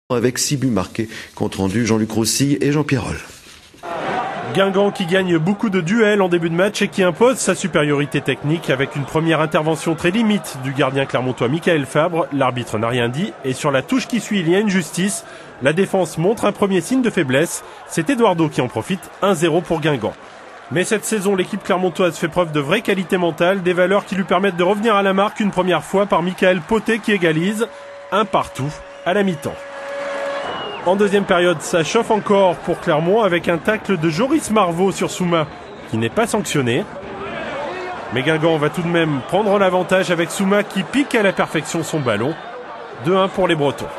Avec 6 buts marqués, compte rendu Jean-Luc Roussy et Jean-Pierre Roll. Guingamp qui gagne beaucoup de duels en début de match et qui impose sa supériorité technique avec une première intervention très limite du gardien clermontois Michael Fabre. L'arbitre n'a rien dit et sur la touche qui suit, il y a une justice. La défense montre un premier signe de faiblesse. C'est Eduardo qui en profite, 1-0 pour Guingamp. Mais cette saison, l'équipe clermontoise fait preuve de vraie qualité mentale, des valeurs qui lui permettent de revenir à la marque une première fois par Michael Poté qui égalise, 1-1 à la mi-temps. En deuxième période, ça chauffe encore pour Clermont avec un tacle de Joris Marvaux sur Souma qui n'est pas sanctionné. Mais Guingamp va tout de même prendre l'avantage avec Souma qui pique à la perfection son ballon. 2-1 pour les Bretons.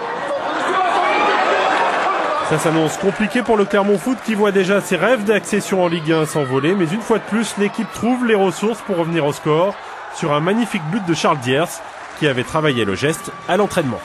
Ça s'annonce compliqué pour le Clermont Foot qui voit déjà ses rêves d'accession en Ligue 1 s'envoler. Mais une fois de plus, l'équipe trouve les ressources pour revenir au score sur un magnifique but de Charles Diers qui avait travaillé le geste à l'entraînement.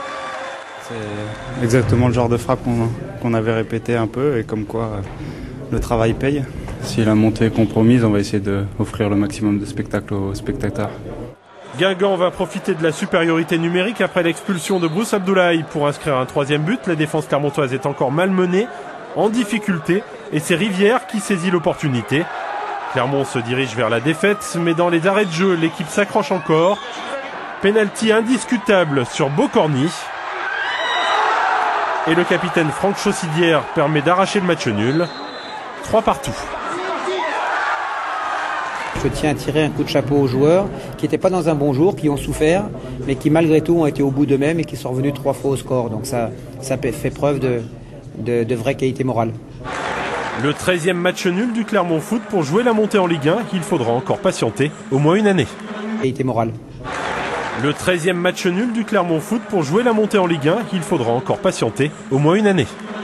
C'est exactement le genre de frappe qu'on avait répété un peu et comme quoi le travail paye. Si la montée est compromise, on va essayer d'offrir le maximum de spectacle aux spectateurs. Guingamp va profiter de la supériorité numérique après l'expulsion de Bruce Abdoulaye pour inscrire un troisième but. La défense clermontoise est encore malmenée, en difficulté, et c'est Rivière qui saisit l'opportunité. Clermont se dirige vers la défaite, mais dans les arrêts de jeu, l'équipe s'accroche encore. Pénalty indiscutable sur Bocorny. Et le capitaine Franck Chaussidière permet d'arracher le match nul. 3-3. Je tiens à tirer un coup de chapeau aux joueurs qui n'étaient pas dans un bon jour, qui ont souffert, mais qui malgré tout ont été au bout d'eux-mêmes et qui sont revenus 3 fois au score. Donc ça fait preuve de vraie qualité morale. Le 13e match nul du Clermont Foot pour jouer la montée en Ligue 1, qu'il faudra encore patienter au moins une année. Qualité morale. Le 13e match nul du Clermont Foot pour jouer la montée en Ligue 1, qu'il faudra encore patienter au moins une année.